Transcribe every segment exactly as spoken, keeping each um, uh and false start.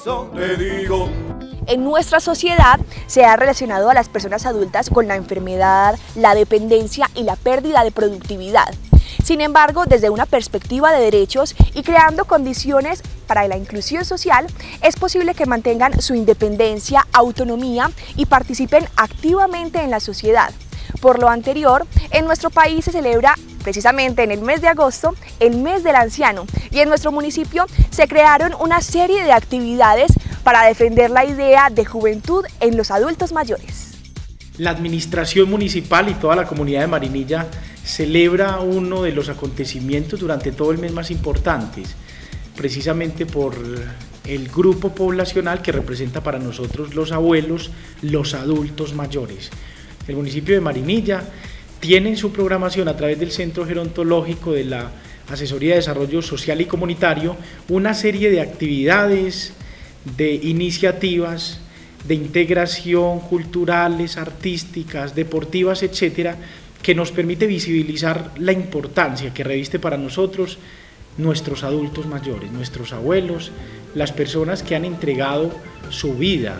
compromiso, te digo. En nuestra sociedad se ha relacionado a las personas adultas con la enfermedad, la dependencia y la pérdida de productividad. Sin embargo, desde una perspectiva de derechos y creando condiciones para la inclusión social, es posible que mantengan su independencia, autonomía y participen activamente en la sociedad. Por lo anterior, en nuestro país se celebra precisamente en el mes de agosto el mes del anciano y en nuestro municipio se crearon una serie de actividades para defender la idea de juventud en los adultos mayores. La administración municipal y toda la comunidad de Marinilla celebra uno de los acontecimientos durante todo el mes más importantes, precisamente por el grupo poblacional que representa para nosotros los abuelos, los adultos mayores. El municipio de Marinilla tiene en su programación a través del Centro Gerontológico de la Asesoría de Desarrollo Social y Comunitario una serie de actividades, de iniciativas, de integración culturales, artísticas, deportivas, etcétera, que nos permite visibilizar la importancia que reviste para nosotros nuestros adultos mayores, nuestros abuelos, las personas que han entregado su vida,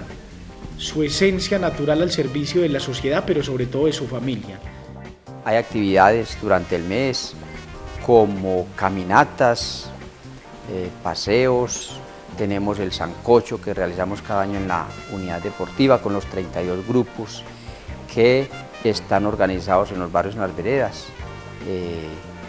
su esencia natural al servicio de la sociedad, pero sobre todo de su familia. Hay actividades durante el mes como caminatas, eh, paseos, tenemos el sancocho que realizamos cada año en la unidad deportiva con los treinta y dos grupos que están organizados en los barrios, en las veredas. Eh,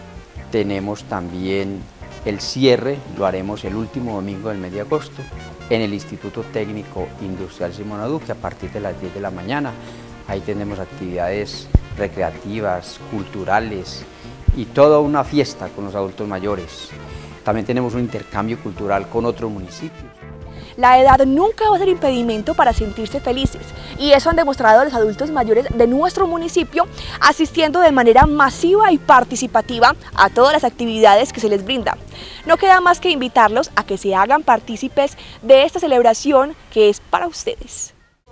tenemos también el cierre, lo haremos el último domingo del mes de agosto en el Instituto Técnico Industrial Simona Duque a partir de las diez de la mañana. Ahí tenemos actividades recreativas, culturales y toda una fiesta con los adultos mayores. También tenemos un intercambio cultural con otros municipios. La edad nunca va a ser impedimento para sentirse felices y eso han demostrado los adultos mayores de nuestro municipio asistiendo de manera masiva y participativa a todas las actividades que se les brinda. No queda más que invitarlos a que se hagan partícipes de esta celebración que es para ustedes.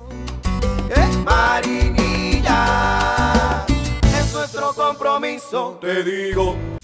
Eh, Marinilla, es nuestro compromiso, te digo.